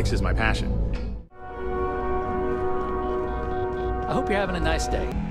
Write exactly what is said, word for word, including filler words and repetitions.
Physics is my passion. I hope you're having a nice day.